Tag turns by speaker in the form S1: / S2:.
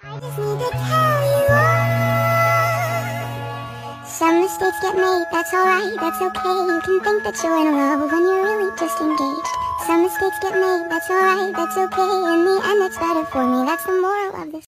S1: I just need to tell you all. Some mistakes get made, that's alright, that's okay. You can think that you're in love when you're really just engaged. Some mistakes get made, that's alright, that's okay. In the end it's better for me, that's the moral of this.